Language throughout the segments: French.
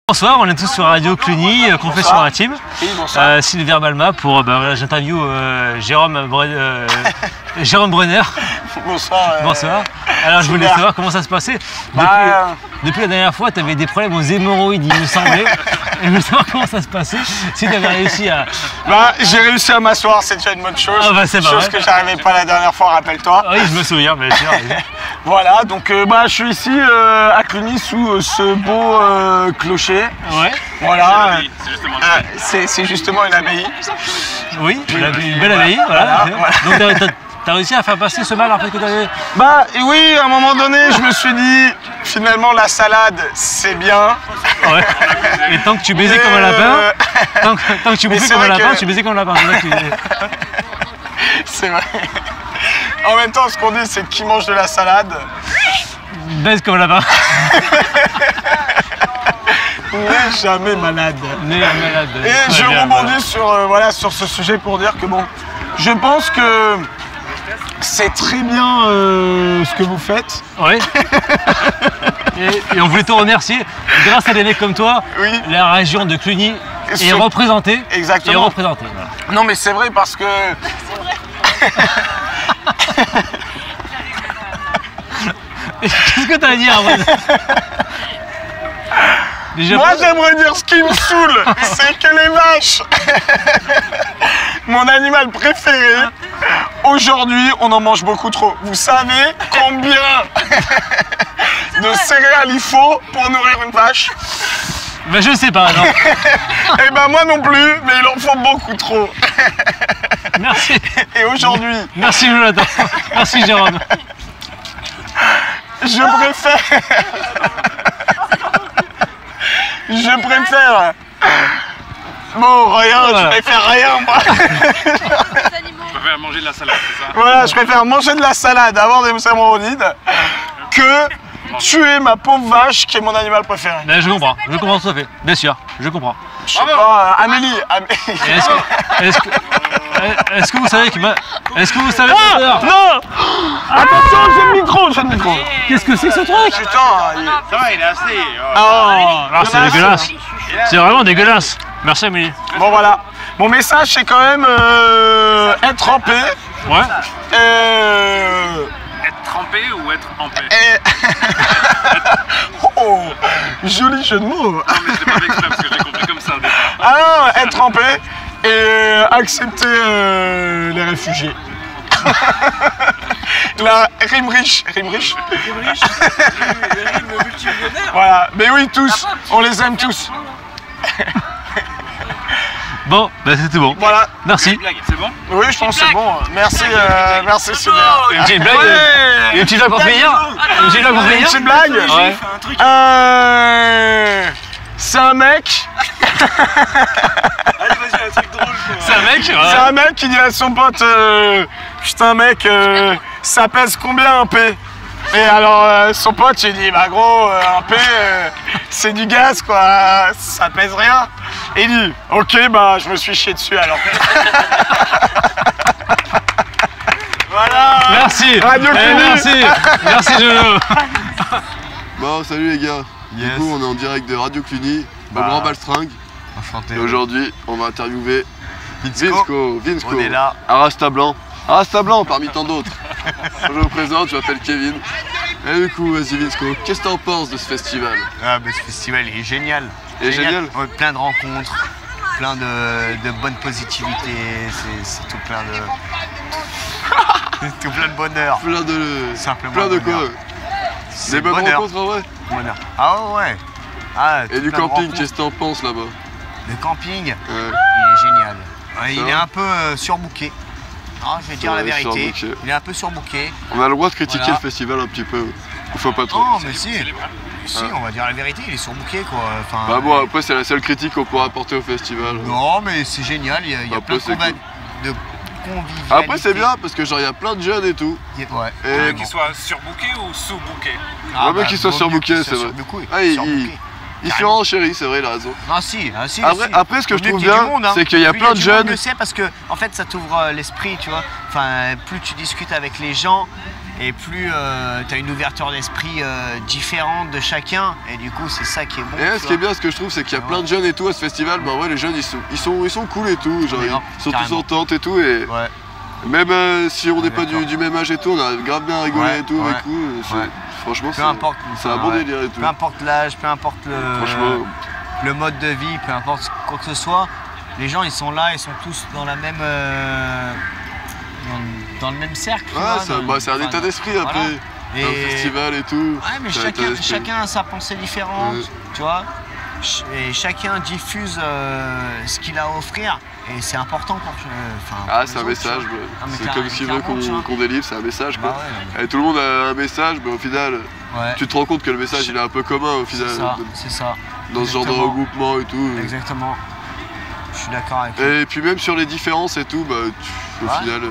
Bonsoir, on est tous sur Radio Cluny, Confession intime. Oui, bonsoir. Sylvain Balma pour j'interview Jérôme Brunner. Bonsoir. Bonsoir. Alors je voulais savoir comment ça se passait. Depuis la dernière fois, tu avais des problèmes aux hémorroïdes, il me semblait. Et je voulais savoir comment ça se passait. Si tu avais réussi à. J'ai réussi à m'asseoir, c'est déjà une bonne chose. Ah c'est chose que j'arrivais pas la dernière fois, rappelle-toi. Oui, je me souviens, bien sûr. Voilà, donc je suis ici à Cluny sous ce beau clocher. Ouais. Voilà. C'est justement une abbaye. Oui, une belle abbaye. Voilà. Donc t'as réussi à faire passer ce mal en fait que t'avais. Oui, à un moment donné, je me suis dit, finalement la salade, c'est bien. Ouais. Et tant que tu baisais comme un lapin, tant que tu bouffais comme un lapin, tu baisais comme un lapin. C'est vrai. En même temps, ce qu'on dit, c'est que qui mange de la salade baise comme un lapin. N'est jamais malade. N'est malade. Et je rebondis sur ce sujet pour dire que bon, je pense que c'est très bien ce que vous faites. Oui. Et on voulait te remercier. Grâce à des mecs comme toi, oui. La région de Cluny est représentée. Exactement. Et représentée. Voilà. Non mais c'est vrai parce que... Qu'est-ce que t'as à dire Moi j'aimerais dire ce qui me saoule, c'est que les vaches, mon animal préféré, aujourd'hui on en mange beaucoup trop. Vous savez combien de céréales il faut pour nourrir une vache? Ben je sais pas, non. Eh ben moi non plus, mais il en faut beaucoup trop. Merci. Et aujourd'hui... Merci Jonathan. Merci Jérôme. Je préfère... Bon, rien, voilà. Je préfère rien, moi. Je préfère manger de la salade, c'est ça? Voilà, je préfère manger de la salade, avoir des hémorroïdes, que tuer ma pauvre vache qui est mon animal préféré. Mais je comprends tout à fait, bien sûr, je comprends. Je sais pas, Amélie. Est-ce que vous savez que non. Attention, j'ai le micro, Qu'est-ce que c'est que ce truc? Putain, ça va, il est assez. Oh, c'est dégueulasse. C'est vraiment dégueulasse. Merci Amélie. Bon voilà, mon message c'est quand même être trempé. Ouais. Être trempé ou être en paix? Oh, joli jeu de mots. Non mais c'est pas exprès parce que j'ai compris comme ça au départ. Ah non, être trempé et accepter les réfugiés. La rime riche. Rime multimillionnaire. Voilà, mais oui tous, on les aime tous. Bon, ben c'était bon. Voilà. Merci. C'est bon? Oui, je pense que c'est bon. Merci Sylvain. Une petite blague. Une petite blague pour finir. Une petite blague. Ouais. C'est un mec. Allez, vas-y, un truc drôle. C'est un mec. C'est un mec qui dit à son pote, putain mec, ça pèse combien un P? Et alors son pote il dit, bah gros, un P c'est du gaz quoi, ça pèse rien. Et il dit, ok bah je me suis chié dessus alors. Voilà. Merci. Radio Cluny. Merci Jono. Bon salut les gars. Du coup on est en direct de Radio Cluny, au Grand Balstringue. Enchanté. Et aujourd'hui on va interviewer Vinsco. On est là. Arasta Blanc parmi tant d'autres. Je vous présente, je m'appelle Kevin. Et du coup, vas-y Vinsco, qu'est-ce que t'en penses de ce festival? Ce festival il est génial. Génial. Ouais, plein de rencontres, plein de bonne positivité, c'est tout plein de... tout plein de bonheur. Simplement plein de quoi? Des bonnes rencontres en vrai? Bonheur. Ah ouais. Et du camping, qu'est-ce que t'en penses là-bas? Le camping, il est génial. Il est un peu surbooké. Je vais dire la vérité, il est un peu surbooké. On a le droit de critiquer le festival un petit peu. Il faut pas trop. Non mais si, on va dire la vérité, il est surbooké quoi. Enfin, bah bon, après c'est la seule critique qu'on pourra apporter au festival. Non mais c'est génial, il y a plein de convivialité. Après c'est bien parce que genre il y a plein de jeunes et tout. Ouais. Et qu'il soit surbooké ou sous-booké? Vaut mieux qu'il soit surbooké, c'est vrai. Il se renchérit, c'est vrai, il a raison. Après, ce que je trouve bien, c'est qu'il y a plein de jeunes. Je sais parce que en fait, ça t'ouvre l'esprit, tu vois. Enfin, plus tu discutes avec les gens et plus tu as une ouverture d'esprit différente de chacun, et du coup c'est ça qui est bon. Et ce qui est bien, ce que je trouve, c'est qu'il y a plein de jeunes et tout à ce festival. Bah ouais, les jeunes ils sont cool et tout, genre ils sont tous en tente et tout, et même si on n'est pas du même âge et tout, on a grave bien rigolé et tout avec vous. Franchement, c'est un bon délire et tout. Peu importe l'âge, peu importe le mode de vie, peu importe quoi que ce soit, les gens ils sont là, ils sont tous dans la même dans le même cercle. C'est un état d'esprit après, un festival et tout. Ouais, mais chacun a sa pensée différente, tu vois. Et chacun diffuse ce qu'il a à offrir, et c'est important pour c'est un message, c'est comme s'il veut qu'on délivre, c'est un message quoi. Et tout le monde a un message, mais au final, tu te rends compte que le message il est un peu commun au final. C'est ça. Dans ce genre de regroupement et tout. Exactement. Je suis d'accord avec toi. Et puis même sur les différences et tout, au final,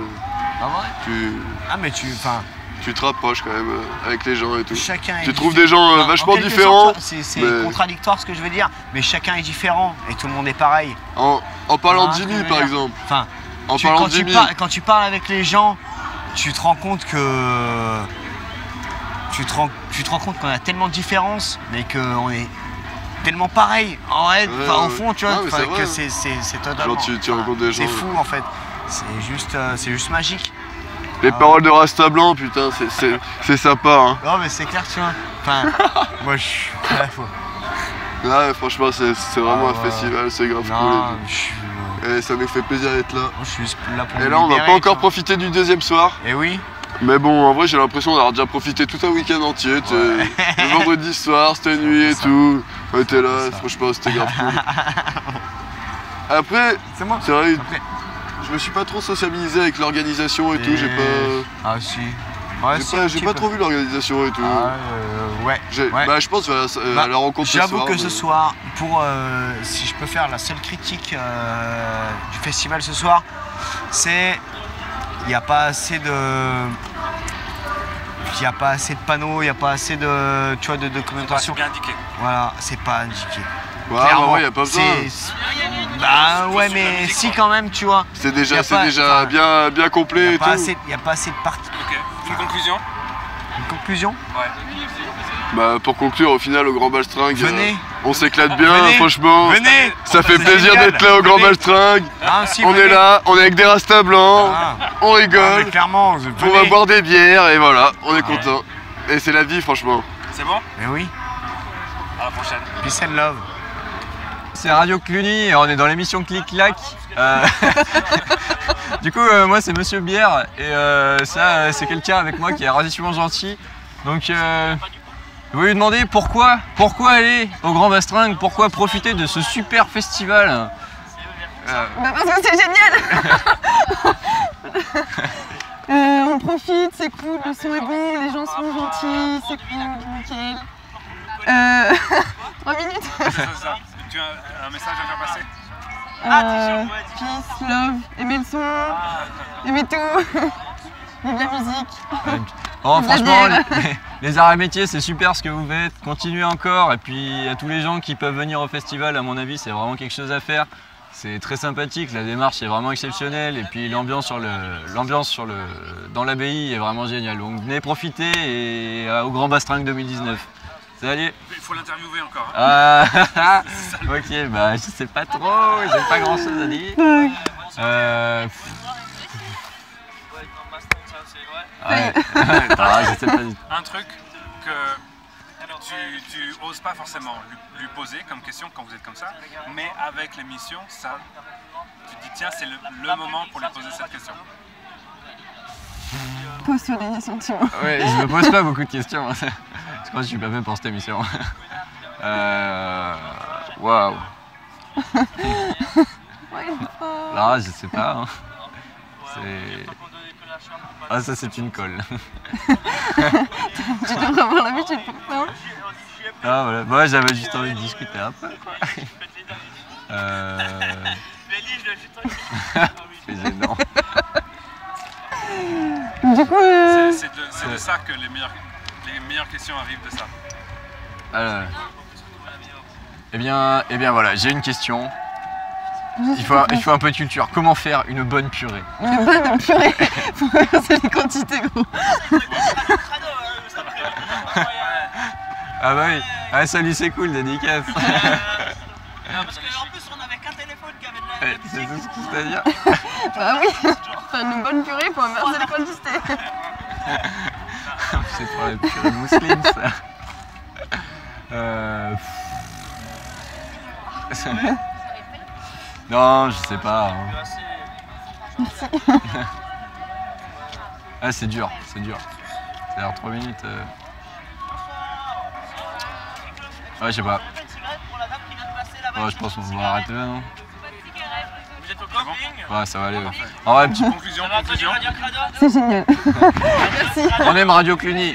tu te rapproches quand même avec les gens et tout. Tu trouves des gens vachement différents. C'est contradictoire ce que je veux dire, mais chacun est différent et tout le monde est pareil. En parlant de Jimmy par exemple. Quand tu parles avec les gens, tu te rends compte que tu te rends compte qu'on a tellement de différences, mais qu'on est tellement pareil. Au fond, tu vois, que c'est totalement. Genre tu rencontres des gens. C'est fou en fait. C'est juste magique. Les paroles de Rasta Blanc, putain, c'est sympa. Hein. Non, mais c'est clair, tu vois. Moi, je suis à la fois. Ouais, franchement, c'est vraiment un festival, c'est grave cool. Et ça nous fait plaisir d'être là. Moi, je suis là pour et là, on n'a pas encore profité du deuxième soir. Et oui. Mais bon, en vrai, j'ai l'impression d'avoir déjà profité tout un week-end entier. Le vendredi soir, c'était nuit et tout. On était là, franchement, c'était grave cool. Après, c'est vrai. Je me suis pas trop sociabilisé avec l'organisation et tout, j'ai pas... Ah si. J'ai pas trop vu l'organisation et tout. Je pense à la rencontre ce soir. J'avoue que ce soir, si je peux faire la seule critique du festival ce soir, c'est il n'y a pas assez de... Il n'y a pas assez de panneaux, il n'y a pas assez de, de documentation. C'est bien indiqué. Voilà, c'est pas indiqué. Ouais, il n'y a pas besoin. Mais si quand même, tu vois. C'est déjà bien complet et tout. Il n'y a pas assez de parties. Ok. Une conclusion? Une conclusion? Ouais. Pour conclure, au final, au Grand Balstringue, on s'éclate bien, franchement. Venez. Ça fait plaisir d'être là au Grand Balstringue. On est là, on est avec des rastas blancs, on rigole. Clairement, on va boire des bières et voilà, on est content. Et c'est la vie, franchement. C'est bon? Mais oui. À la prochaine. Peace and love. C'est Radio Cluny et on est dans l'émission Clic Clac. Du coup, moi c'est Monsieur Bière et ça c'est quelqu'un avec moi qui est relativement gentil. Donc je vais lui demander pourquoi aller au Grand Balstringue, pourquoi profiter de ce super festival. Parce que c'est génial. On profite, c'est cool, le son est bon, les gens sont gentils, c'est cool, nickel. 3 minutes. Tu as un message à faire passer? Peace, love, aimez le son, aimez tout, vive la musique. Bon, franchement, les arts et métiers, c'est super ce que vous faites, continuez encore. Et puis à tous les gens qui peuvent venir au festival, à mon avis, c'est vraiment quelque chose à faire. C'est très sympathique, la démarche est vraiment exceptionnelle et puis l'ambiance dans l'abbaye est vraiment géniale. Donc venez profiter et au Grand Balstringue 2019. Salut. Il faut l'interviewer encore. Ok, je sais pas trop, j'ai pas grand chose à dire. Je sais pas. Un truc que tu oses pas forcément lui poser comme question quand vous êtes comme ça, mais avec l'émission, tu te dis tiens, c'est le moment pour lui poser cette question. Pose sur les sentiments. Ouais, je me pose pas beaucoup de questions. Je crois que je suis pas fait pour cette émission. Waouh. Là, je sais pas. Hein. Ah, ça c'est une colle. Tu devrais avoir l'habitude pour ça. Ah voilà, moi j'avais juste envie de discuter un peu. C'est gênant. Du coup, c'est de ça que les meilleures questions arrivent de ça. Alors, eh bien voilà, j'ai une question. Il faut un peu de culture. Comment faire une bonne purée? Une bonne purée. Faut c'est les quantités, gros. Ah bah oui. Ah salut, c'est cool, dédicace. Parce qu'en plus, on avait qu'un téléphone qui avait de la... C'est tout ce que c'est à dire. Bah oui. Enfin, une bonne purée, faut inverser les quantités. C'est pour la purée mousseline, ça. Non, je sais pas. Ah, c'est dur, c'est dur. Ça a l'air 3 minutes. Ouais, je sais pas. Ouais, je pense qu'on va arrêter là, non? Vous êtes au camping? Ouais, ça va aller. Ouais. En vrai, petit... Conclusion. C'est génial. Merci. On aime Radio Cluny.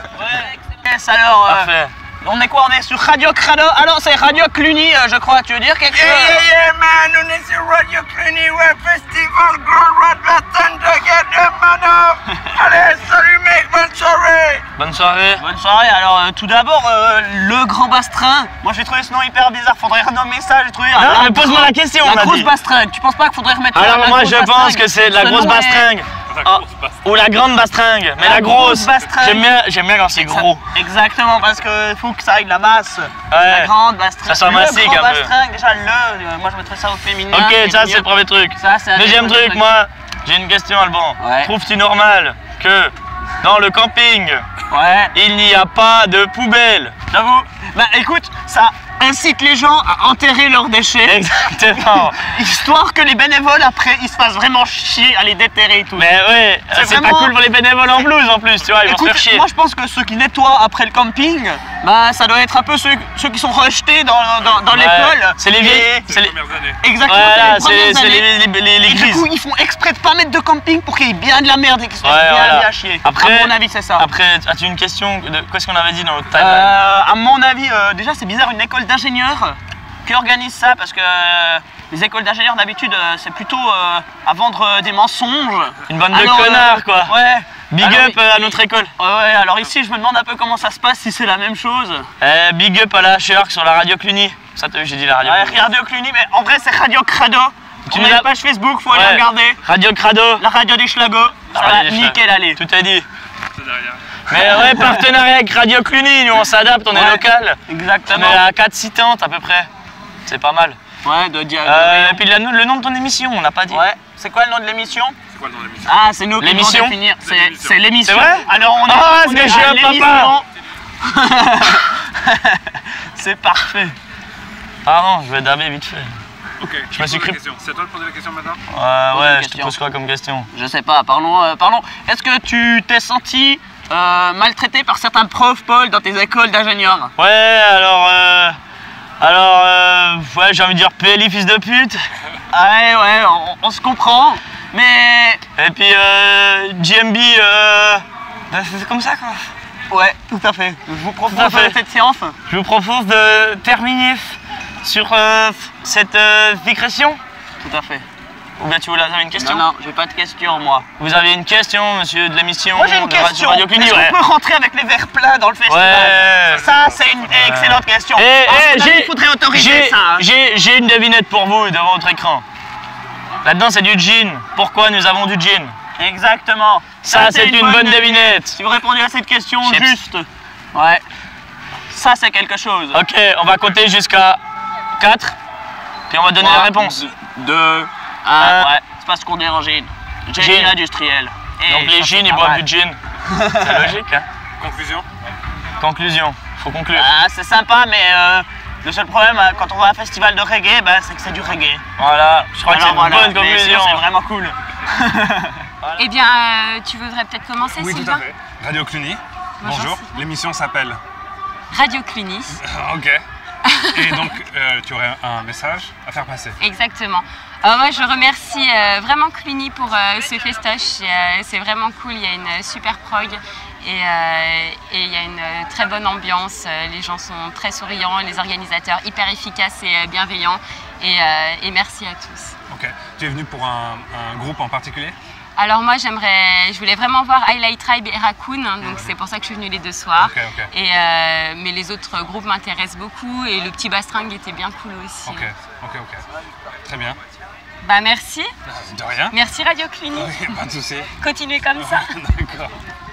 Yes, alors, on est quoi? On est sur Radio Crado. Alors, c'est Radio Cluny, je crois. Tu veux dire quelque chose? Yeah, man, on est sur Radio Cluny, ouais, Festival Grand Road Latin de Mano. Allez, salut mec, bonne soirée. Bonne soirée. Bonne soirée. Alors, tout d'abord, le Grand Bastringue. Moi, j'ai trouvé ce nom hyper bizarre. Faudrait renommer ça. J'ai trouvé. Non, mais pose-moi la question. La grosse bastringue. Tu penses pas qu'il faudrait remettre Alors la moi grosse je pense bastringue? que c'est la Ce grosse nom est- bastringue. Ou la grande bastringue, mais la grosse. bastringue. J'aime bien quand c'est gros. Exactement, parce qu'il faut que ça aille de la masse. Ouais. La grande bastringue. Ça soit massique Le grand un peu. bastringue, déjà moi je mettrais ça au féminin. Ok, c'est ça mieux. c'est le premier truc. Ça, c'est un Deuxième des premiers truc, moi, j'ai une question Alban. Ouais. Trouves-tu normal que dans le camping, Ouais. il n'y a pas de poubelle? J'avoue. Bah écoute, ça incite les gens à enterrer leurs déchets. Exactement. Histoire que les bénévoles après ils se fassent vraiment chier à les déterrer et tout. Mais ouais, c'est vraiment- pas cool pour les bénévoles en blouse en plus, tu vois, ils vont se Écoute, faire chier. moi je pense que ceux qui nettoient après le camping, bah ça doit être un peu ceux qui sont rejetés dans Ouais, l'école. c'est les vieilles. Et- C'est les... Premières années. Exactement, Voilà, c'est les c'est premières années. les Et du grises. coup, ils font exprès de pas mettre de camping pour qu'il y ait bien de la merde et qu'ils se fassent Ouais, bien, voilà. bien chier. Après- À mon avis, c'est ça. Après, as-tu une question de qu'est-ce qu'on avait dit dans notre timeline? À mon avis, déjà c'est bizarre, une école d'ingénieurs qui organise ça parce que les écoles d'ingénieurs d'habitude c'est plutôt à vendre des mensonges. Une bande de Alors, connards quoi. Ouais. Big Alors, up à notre école. Ouais, alors ici je me demande un peu comment ça se passe, si c'est la même chose. Big up à la Sherk sur la radio Cluny. Ça j'ai dit la radio. Ouais, Cluny. Radio Cluny, mais en vrai c'est Radio Crado. Tu On nous a as- une page Facebook, faut Ouais. aller regarder. Radio Crado. La radio des Schlagos. La radio des Schlagos. Nickel, allez. Tout est dit. C'est derrière. Mais ouais, partenariat avec Radio Cluny, nous on s'adapte, on est Ouais. local. On Exactement. est à 4 citantes à peu près. C'est pas mal. Ouais, de Et puis le nom de ton émission, on n'a pas dit. Ouais. C'est quoi le nom de l'émission? C'est quoi le nom de l'émission? Ah, c'est nous qui L'émission. devons définir. L'émission. C'est l'émission. C'est vrai? Alors on est, Ah, on parce est que je suis à un papa. l'émission. C'est parfait. Pardon, je vais daber vite fait. Ok, Je me suis cru- question. C'est à toi de poser la question maintenant? Ouais, une je te question. pose quoi comme question? Je sais pas, parlons. Est-ce que tu t'es senti maltraité par certains profs, Paul, dans tes écoles d'ingénieurs? Ouais, ouais, j'ai envie de dire PLI fils de pute. Ouais, on se comprend. Mais Et puis GMB, c'est comme ça quoi. ouais, tout à fait. Je vous propose Tout à fait. cette séance. Je vous propose de terminer sur cette digression. Tout à fait. Ou bien vous avez une question? Non, j'ai pas de question moi. Vous avez une question, monsieur de l'émission? Moi j'ai une de Radio- question. Radio Cluny, Est-ce ouais. qu'on peut rentrer avec les verres pleins dans le festival? Ouais. Ça, c'est une excellente question. Il faudrait autoriser ça. Hein. J'ai une devinette pour vous devant votre écran. Là-dedans, c'est du gin. Pourquoi nous avons du gin? Exactement. Ça, c'est une bonne devinette. Si vous répondez à cette question Chips. juste. Ouais. Ça, c'est quelque chose. Ok, on va compter jusqu'à 4. Puis on va donner la réponse. 2, 1. Ouais. C'est parce qu'on est en gin. Gin. Gin industriel. Et Donc les ça, gins, c'est ils pas boivent mal. du gin. C'est logique, hein? Conclusion? Conclusion. Faut conclure. Ah, c'est sympa, mais le seul problème quand on va à un festival de reggae, bah, c'est que c'est du reggae. Voilà, je crois que c'est une voilà, bonne mais conclusion. sinon, c'est vraiment cool. Eh bien, tu voudrais peut-être commencer, Oui, tout Sylvain? à fait. Radio Cluny. Bonjour, Bonjour. Sylvain. L'émission s'appelle. Radio Cluny, Ok. Et donc, tu aurais un message à faire passer. exactement. Moi, je remercie vraiment Cluny pour ce festoche. C'est vraiment cool, il y a une super prog et il y a une très bonne ambiance. Les gens sont très souriants, les organisateurs hyper efficaces et bienveillants. Et merci à tous. Ok. Tu es venu pour un groupe en particulier? Alors moi je voulais vraiment voir Highlight Tribe et Raccoon, donc c'est pour ça que je suis venue les 2 soirs. Et, mais les autres groupes m'intéressent beaucoup et le petit Bastring était bien cool aussi. Ok. Très bien. Bah merci. De rien. Merci Radio Cluny. Oui, pas de souci. Continuez comme ça. D'accord.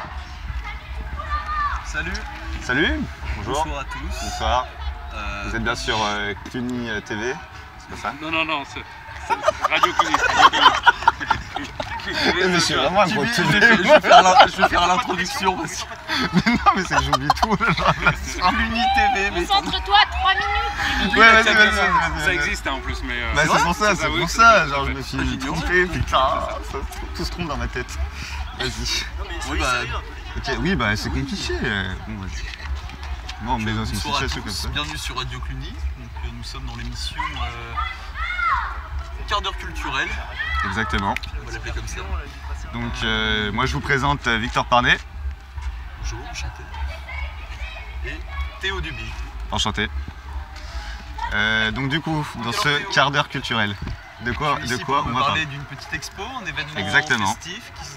Salut. Salut. Bonjour. Bonsoir à tous. Bonsoir. Vous êtes bien sur Cluny TV, c'est pas ça? Non, c'est Radio Cluny. Mais je suis vraiment un gros TV. Je vais faire l'introduction aussi. Mais non, mais c'est que j'oublie tout. Cluny TV. Concentre-toi 3 minutes. Ouais, vas-y. Ça existe en plus, mais... Bah c'est pour ça, genre je me suis trompé, putain, tout se trompe dans ma tête. Vas-y. Oui, bah... Ok, oui, bah c'est compliqué. Bon, vas-y. Bon, mais dans une situation comme ça. Bienvenue sur Radio Cluny. Donc, nous sommes dans l'émission Quart d'heure culturel. Exactement. On va l'appeler comme ça. Donc, moi je vous présente Victor Parnet. Bonjour, enchanté. Et Théo Duby. Enchanté. Donc du coup, dans ce quart d'heure culturel, de quoi on va parler? D'une petite expo, un événement festif qui se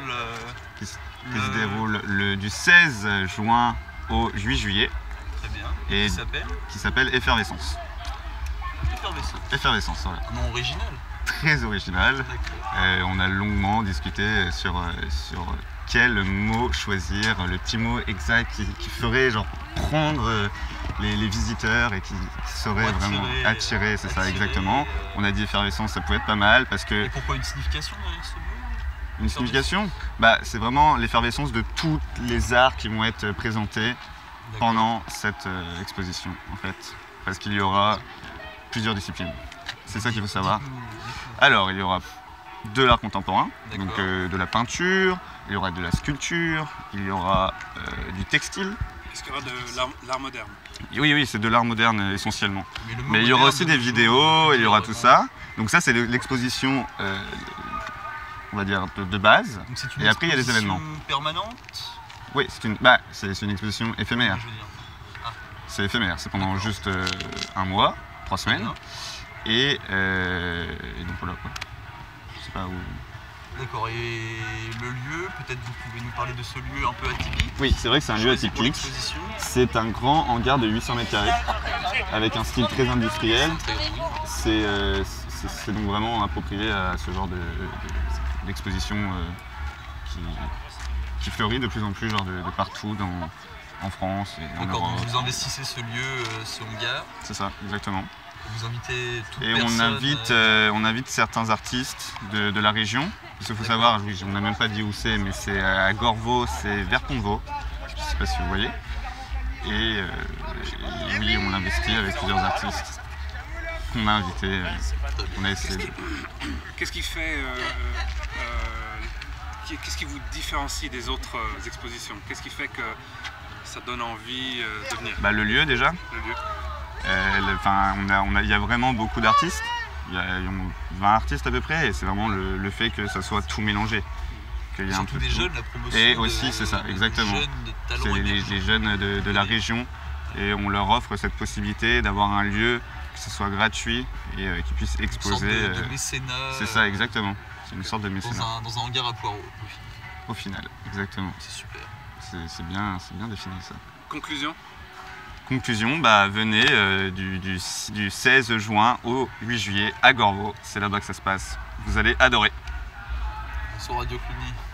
déroule du 16 juin au 8 juillet. Très bien. Et qui s'appelle Effervescence. Effervescence, voilà. Comment original? Très original. On a longuement discuté sur quel mot choisir, le petit mot exact qui ferait genre prendre les visiteurs et qui saurait vraiment attirer, c'est ça exactement. On a dit effervescence, ça pouvait être pas mal parce que... Et pourquoi une signification derrière ce mot? Une signification? Bah c'est vraiment l'effervescence de tous les arts qui vont être présentés pendant cette exposition en fait. Parce qu'il y aura plusieurs disciplines. C'est ça qu'il faut savoir. Alors il y aura de l'art contemporain, donc de la peinture, il y aura de la sculpture, il y aura du textile. Est-ce qu'il y aura de l'art moderne? Oui, c'est de l'art moderne essentiellement. Mais il y aura aussi des vidéos, il y aura tout ça. Donc ça c'est l'exposition, on va dire, de base. Et après il y a des événements. Permanente? Oui, c'est une exposition éphémère. C'est éphémère, c'est pendant juste un mois, 3 semaines. Et donc voilà quoi. Je sais pas où... D'accord, et le lieu, peut-être vous pouvez nous parler de ce lieu un peu atypique? Oui, c'est vrai que c'est un lieu atypique. C'est un grand hangar de 800 m² avec un style très industriel. C'est donc vraiment approprié à ce genre d'exposition qui fleurit de plus en plus genre de partout en France et en Europe. Vous investissez ce lieu, ce hangar? C'est ça, exactement. Vous invitez toute et personne, on invite certains artistes de la région. Parce qu'il faut savoir, on n'a même pas dit où c'est, mais c'est à Gorveau, c'est vers Pont-de-Vaux. Je ne sais pas si vous voyez. Et oui, on investit avec plusieurs artistes qu'on a invités. On a essayé. Qu'est-ce qui fait... qu'est-ce qui vous différencie des autres expositions? Qu'est-ce qui fait que ça donne envie de venir? Le lieu déjà. Le lieu. Il y a vraiment beaucoup d'artistes, il y a 20 artistes à peu près, et c'est vraiment le fait que ça soit tout mélangé. Il y a surtout des jeunes, la promotion. Et aussi, c'est ça, exactement. C'est les jeunes de la région, et on leur offre cette possibilité d'avoir un lieu, que ce soit gratuit, et qu'ils puissent exposer. Une sorte de mécénat. C'est ça, exactement. C'est une sorte de mécénat. Dans un hangar à poireaux, au final, exactement. C'est super. C'est bien défini ça. Conclusion? Conclusion, venez du 16 juin au 8 juillet à Gorveau. C'est là-bas que ça se passe. Vous allez adorer. Sur Radio Cluny.